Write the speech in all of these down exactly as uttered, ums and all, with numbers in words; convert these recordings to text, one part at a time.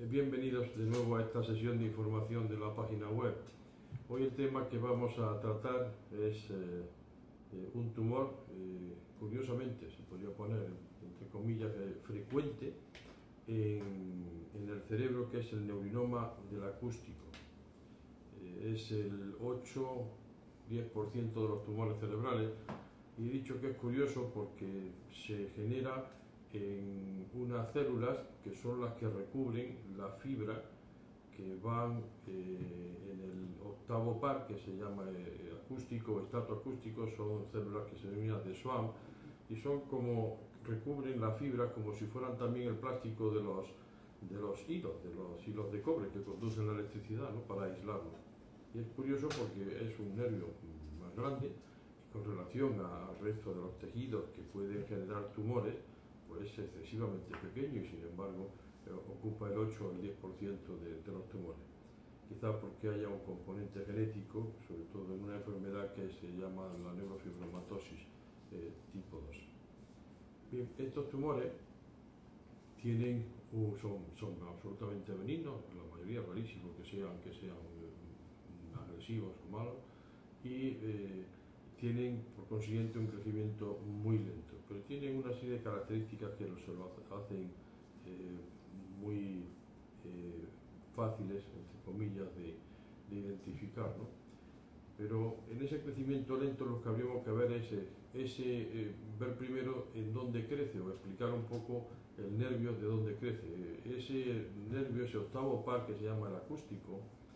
Bienvenidos de nuevo a esta sesión de información de la página web. Hoy el tema que vamos a tratar es eh, eh, un tumor, eh, curiosamente se podría poner entre comillas eh, frecuente en, en el cerebro, que es el neurinoma del acústico. Eh, es el ocho a diez por ciento de los tumores cerebrales, y he dicho que es curioso porque se genera en unas células que son las que recubren la fibra que van eh, en el octavo par, que se llama eh, acústico o estrato acústico. Son células que se denominan de Schwann y son como, recubren la fibra como si fueran también el plástico de los, de los hilos, de los hilos de cobre que conducen la electricidad, ¿no?, para aislarlos. Y es curioso porque es un nervio más grande y con relación al resto de los tejidos que pueden generar tumores, pues es excesivamente pequeño, y sin embargo eh, ocupa el ocho o el diez por ciento de, de los tumores. Quizá porque haya un componente genético, sobre todo en una enfermedad que se llama la neurofibromatosis eh, tipo dos. Bien, estos tumores tienen, uh, son, son absolutamente benignos, la mayoría, rarísimo que sean, que sean eh, agresivos o malos, y eh, tienen por consiguiente un crecimiento muy lento, pero tienen una serie de características que se lo hacen eh, muy eh, fáciles, entre comillas, de, de identificar, ¿no? Pero en ese crecimiento lento lo que habríamos que ver es ese, eh, ver primero en dónde crece, o explicar un poco el nervio de dónde crece. Ese nervio, ese octavo par que se llama el acústico,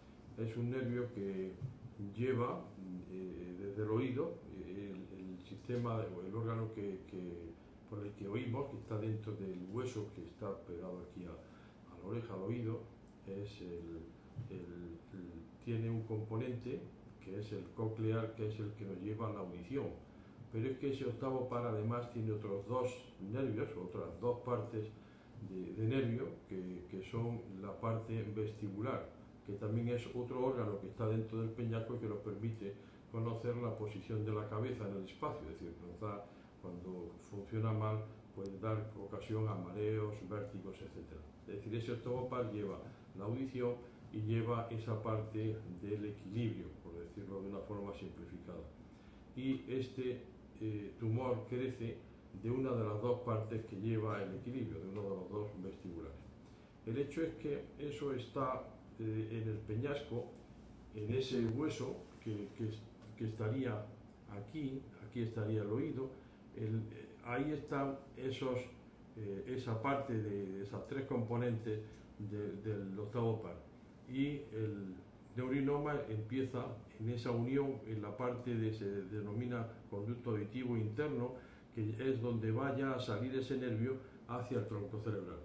es un nervio que lleva eh, desde el oído, eh, el, el sistema o el órgano que, que, por el que oímos, que está dentro del hueso que está pegado aquí a, a la oreja, al oído, es el, el, el, tiene un componente que es el coclear, que es el que nos lleva a la audición. Pero es que ese octavo par además tiene otros dos nervios, otras dos partes de, de nervio, que, que son la parte vestibular, que también es otro órgano que está dentro del peñasco y que nos permite conocer la posición de la cabeza en el espacio. Es decir, nos da, cuando funciona mal, puede dar ocasión a mareos, vértigos, etcétera. Es decir, ese octavo par lleva la audición y lleva esa parte del equilibrio, por decirlo de una forma simplificada. Y este eh, tumor crece de una de las dos partes que lleva el equilibrio, de uno de los dos vestibulares. El hecho es que eso está eh, en el peñasco, en ese hueso que, que, que estaría aquí, aquí estaría el oído, el, eh, ahí están esos, eh, esa parte de, de esas tres componentes de, del octavo par. Y el neurinoma empieza en esa unión, en la parte de se denomina conducto auditivo interno, que es donde vaya a salir ese nervio hacia el tronco cerebral.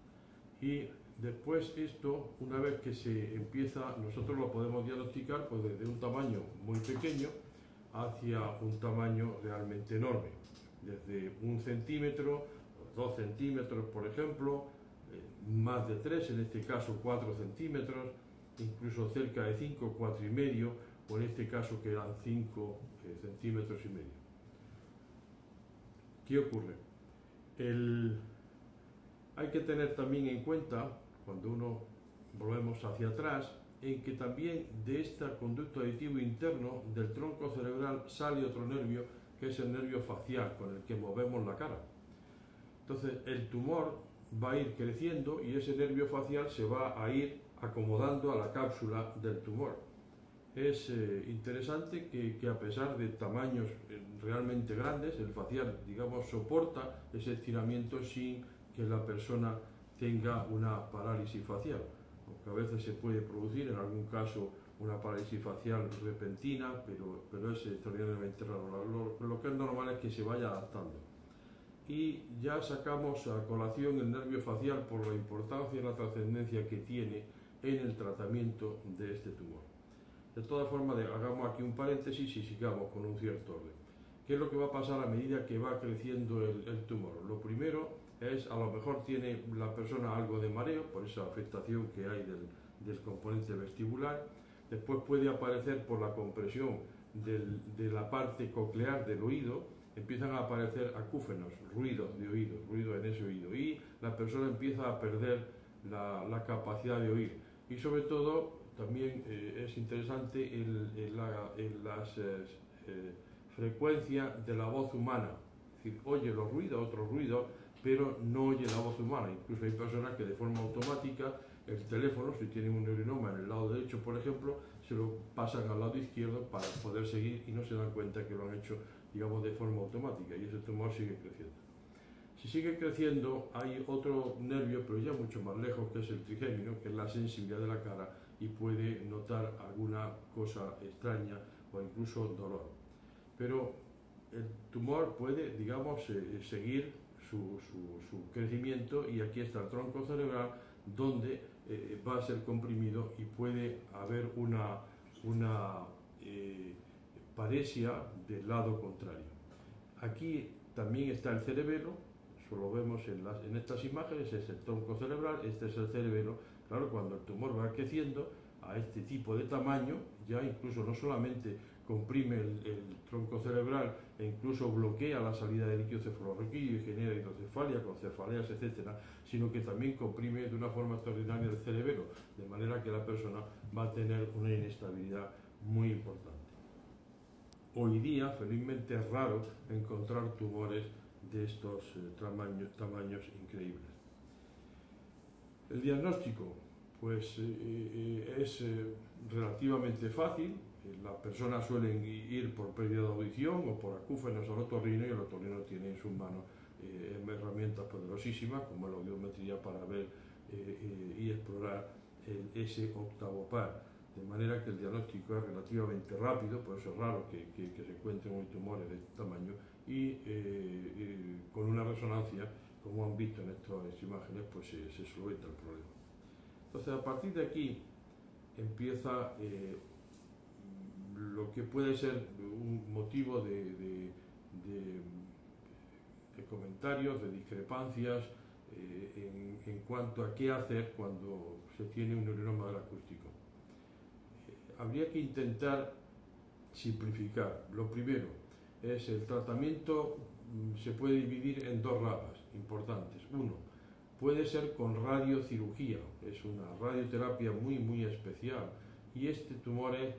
Y después esto, una vez que se empieza, nosotros lo podemos diagnosticar pues desde un tamaño muy pequeño hacia un tamaño realmente enorme, desde un centímetro, dos centímetros por ejemplo, eh, más de tres, en este caso cuatro centímetros, incluso cerca de cinco, cuatro y medio, o en este caso que eran cinco eh, centímetros y medio. ¿Qué ocurre? El, hay que tener también en cuenta, cuando uno volvemos hacia atrás, en que también de este conducto auditivo interno del tronco cerebral sale otro nervio, que es el nervio facial, con el que movemos la cara. Entonces el tumor va a ir creciendo y ese nervio facial se va a ir acomodando a la cápsula del tumor. Es eh, interesante que, que a pesar de tamaños eh, realmente grandes, el facial, digamos, soporta ese estiramiento sin que la persona tenga una parálisis facial, aunque a veces se puede producir en algún caso una parálisis facial repentina, pero, pero es extraordinariamente raro. Lo, lo que es normal es que se vaya adaptando. Y ya sacamos a colación el nervio facial por la importancia y la trascendencia que tiene en el tratamiento de este tumor. De todas formas, hagamos aquí un paréntesis y sigamos con un cierto orden. ¿Qué es lo que va a pasar a medida que va creciendo el, el tumor? Lo primero es, a lo mejor tiene la persona algo de mareo por esa afectación que hay del, del componente vestibular. Después puede aparecer por la compresión del, de la parte coclear del oído, empiezan a aparecer acúfenos, ruidos de oído, ruidos en ese oído, y la persona empieza a perder la, la capacidad de oír. Y sobre todo también eh, es interesante el, el, la el, las eh, eh, frecuencias de la voz humana. Es decir, oye los ruidos, otros ruidos, pero no oye la voz humana. Incluso hay personas que de forma automática el teléfono, si tienen un neurinoma en el lado derecho, por ejemplo, se lo pasan al lado izquierdo para poder seguir y no se dan cuenta que lo han hecho, digamos, de forma automática, y ese tumor sigue creciendo. Si sigue creciendo, hay otro nervio, pero ya mucho más lejos, que es el trigémino, que es la sensibilidad de la cara y puede notar alguna cosa extraña o incluso dolor. Pero el tumor puede, digamos, eh, seguir su, su, su crecimiento, y aquí está el tronco cerebral, donde eh, va a ser comprimido y puede haber una, una eh, paresia del lado contrario. Aquí también está el cerebelo, eso lo vemos en, las, en estas imágenes, es el tronco cerebral, este es el cerebelo. Claro, cuando el tumor va creciendo a este tipo de tamaño, ya incluso no solamente comprime el, el tronco cerebral e incluso bloquea la salida de líquido cefalorraquídeo y genera hidrocefalia con cefaleas, etcétera, sino que también comprime de una forma extraordinaria el cerebelo, de manera que la persona va a tener una inestabilidad muy importante. Hoy día, felizmente, es raro encontrar tumores de estos eh, tamaños, tamaños increíbles. El diagnóstico, pues eh, eh, es eh, relativamente fácil. Las personas suelen ir por pérdida de audición o por acúfenos al otorrino, y el otorrino tiene en sus manos eh, herramientas poderosísimas como la audiometría para ver eh, eh, y explorar el, ese octavo par. De manera que el diagnóstico es relativamente rápido, por eso es raro que, que, que se encuentren hoy tumores de este tamaño, y eh, eh, con una resonancia, como han visto en estas imágenes, pues eh, se solventa el problema. Entonces, a partir de aquí empieza eh, lo que puede ser un motivo de, de, de, de comentarios, de discrepancias eh, en, en cuanto a qué hacer cuando se tiene un neurinoma del acústico. Eh, habría que intentar simplificar. Lo primero es el tratamiento, se puede dividir en dos ramas importantes. Uno, puede ser con radiocirugía, es una radioterapia muy muy especial, y este tumor es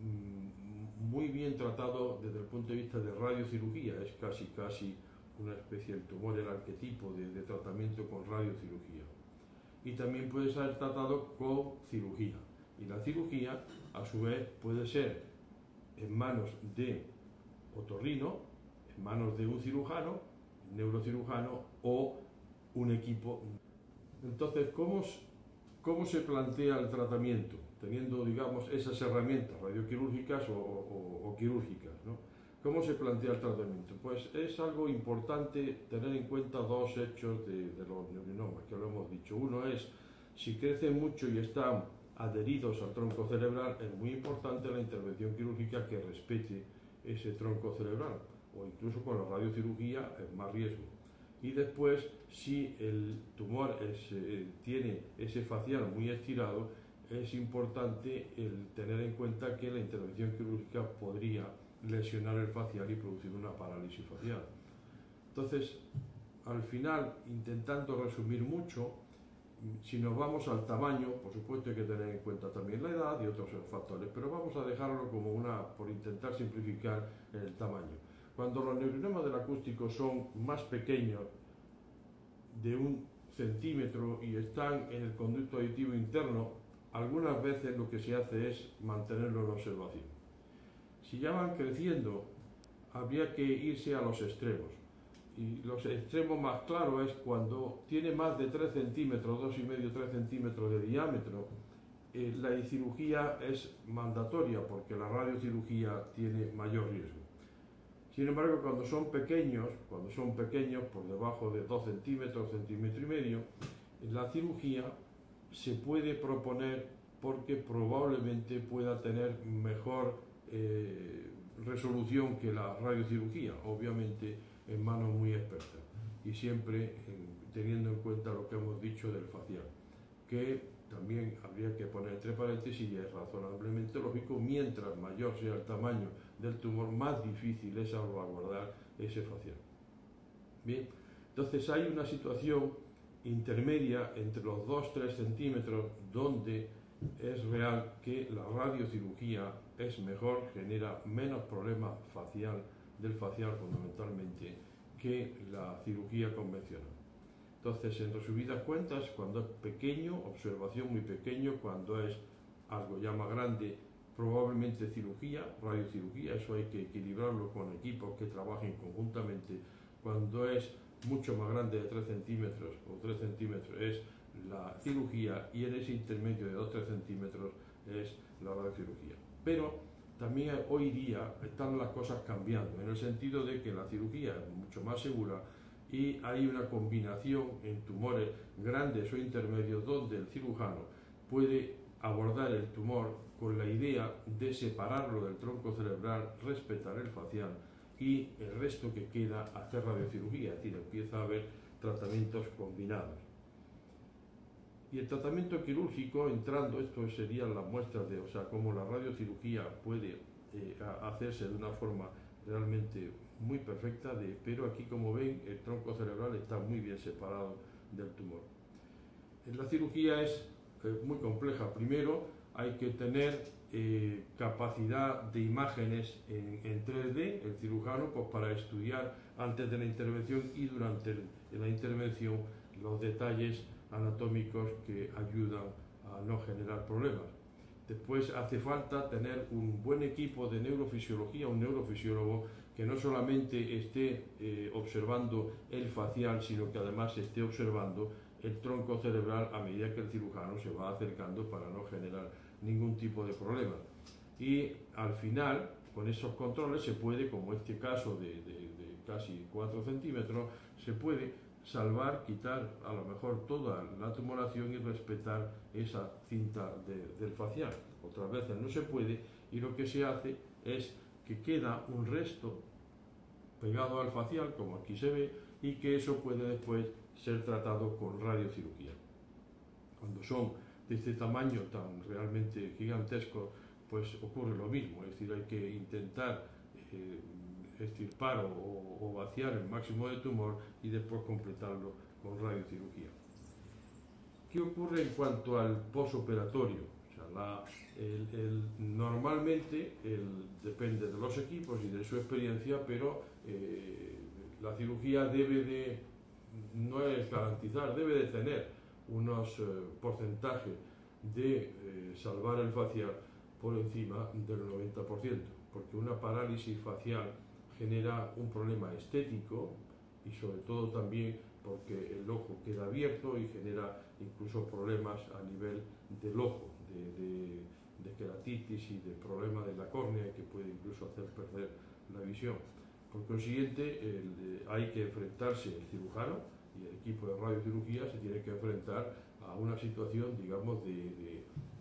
muy bien tratado desde el punto de vista de radiocirugía, es casi casi una especie de tumor, el arquetipo de, de tratamiento con radiocirugía. Y también puede ser tratado con cirugía, y la cirugía a su vez puede ser en manos de otorrino, en manos de un cirujano, neurocirujano o un equipo. Entonces, ¿cómo, cómo se plantea el tratamiento? Teniendo, digamos, esas herramientas radioquirúrgicas o, o, o quirúrgicas, ¿no? ¿Cómo se plantea el tratamiento? Pues es algo importante tener en cuenta dos hechos de, de los neurinomas, que lo hemos dicho. Uno es, si crecen mucho y están adheridos al tronco cerebral, es muy importante la intervención quirúrgica que respete ese tronco cerebral, o incluso con la radiocirugía es más riesgo. Y después, si el tumor es, eh, tiene ese facial muy estirado, es importante el tener en cuenta que la intervención quirúrgica podría lesionar el facial y producir una parálisis facial. Entonces, al final, intentando resumir mucho, si nos vamos al tamaño, por supuesto hay que tener en cuenta también la edad y otros factores, pero vamos a dejarlo como una, por intentar simplificar el tamaño. Cuando los neurinomas del acústico son más pequeños, de un centímetro, y están en el conducto auditivo interno, algunas veces lo que se hace es mantenerlo en observación. Si ya van creciendo, habría que irse a los extremos. Y los extremos más claros es cuando tiene más de tres centímetros, dos y medio, tres centímetros de diámetro. Eh, la cirugía es mandatoria porque la radiocirugía tiene mayor riesgo. Sin embargo, cuando son pequeños, cuando son pequeños por debajo de dos centímetros, centímetro y medio, la cirugía se puede proponer porque probablemente pueda tener mejor eh, resolución que la radiocirugía, obviamente en manos muy expertas, y siempre en, teniendo en cuenta lo que hemos dicho del facial, que también habría que poner entre paréntesis, y es razonablemente lógico, mientras mayor sea el tamaño del tumor, más difícil es salvaguardar ese facial. Bien, entonces hay una situación intermedia entre los dos a tres centímetros, donde es real que la radiocirugía es mejor, genera menos problema facial, del facial fundamentalmente, que la cirugía convencional. Entonces, en resumidas cuentas, cuando es pequeño, observación muy pequeño; cuando es algo ya más grande, probablemente cirugía, radiocirugía. Eso hay que equilibrarlo con equipos que trabajen conjuntamente. Cuando es mucho más grande de tres centímetros o tres centímetros es la cirugía, y en ese intermedio de dos a tres centímetros es la radiocirugía. Pero también hoy día están las cosas cambiando, en el sentido de que la cirugía es mucho más segura y hay una combinación en tumores grandes o intermedios, donde el cirujano puede abordar el tumor con la idea de separarlo del tronco cerebral, respetar el facial, y el resto que queda hacer radiocirugía, es decir, empieza a haber tratamientos combinados. Y el tratamiento quirúrgico, entrando, esto serían las muestras de, o sea, cómo la radiocirugía puede eh, hacerse de una forma realmente muy perfecta, de, pero aquí, como ven, el tronco cerebral está muy bien separado del tumor. La cirugía es eh, muy compleja. Primero hay que tener eh, capacidad de imágenes en, en tres D, el cirujano, pues para estudiar antes de la intervención y durante el, la intervención los detalles anatómicos que ayudan a no generar problemas. Después hace falta tener un buen equipo de neurofisiología, un neurofisiólogo que no solamente esté eh, observando el facial, sino que además esté observando el tronco cerebral a medida que el cirujano se va acercando, para no generar ningún tipo de problema. Y al final, con esos controles se puede, como este caso de, de, de casi cuatro centímetros, se puede salvar, quitar a lo mejor toda la tumoración y respetar esa cinta de, del facial. Otras veces no se puede, y lo que se hace es que queda un resto pegado al facial, como aquí se ve, y que eso puede después ser tratado con radiocirugía. Cuando son de este tamaño tan realmente gigantesco, pues ocurre lo mismo, es decir, hay que intentar eh, extirpar o, o vaciar el máximo de tumor y después completarlo con radiocirugía. ¿Qué ocurre en cuanto al posoperatorio? O sea, la, el, el, normalmente el, depende de los equipos y de su experiencia, pero eh, la cirugía debe de, no es garantizar, debe de tener unos eh, porcentajes de eh, salvar el facial por encima del noventa por ciento, porque una parálisis facial genera un problema estético y sobre todo también porque el ojo queda abierto y genera incluso problemas a nivel del ojo, de, de, de queratitis y de problemas de la córnea, que puede incluso hacer perder la visión. Por consiguiente, el, hay que enfrentarse, el cirujano y el equipo de radiocirugía se tiene que enfrentar a una situación, digamos, de, de,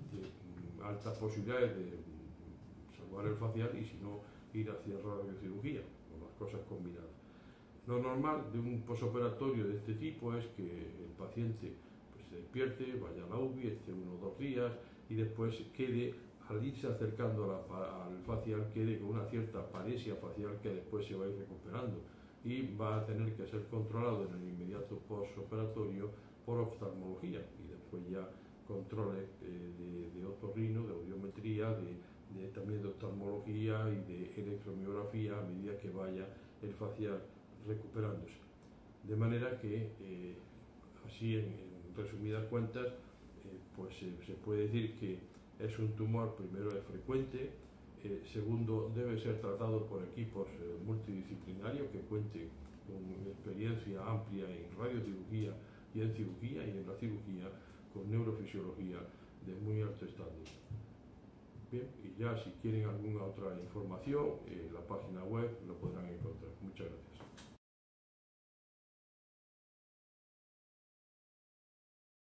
de altas posibilidades de salvar el facial, y si no, ir hacia radiocirugía, con las cosas combinadas. Lo normal de un posoperatorio de este tipo es que el paciente pues, se despierte, vaya a la U B I, esté uno o dos días, y después quede, al irse acercando a la, al facial, quede con una cierta paresia facial que después se va a ir recuperando, y va a tener que ser controlado en el inmediato posoperatorio por oftalmología, y después ya controles eh, de, de otorrino, de audiometría, de, de, también de oftalmología y de electromiografía a medida que vaya el facial recuperándose. De manera que, eh, así en, en resumidas cuentas, eh, pues eh, se puede decir que es un tumor, primero es frecuente, eh, segundo debe ser tratado por equipos eh, multidisciplinarios que cuenten con experiencia amplia en radiocirugía y en cirugía, y en la cirugía con neurofisiología de muy alto estándar. Bien, y ya si quieren alguna otra información, en la página web lo podrán encontrar. Muchas gracias.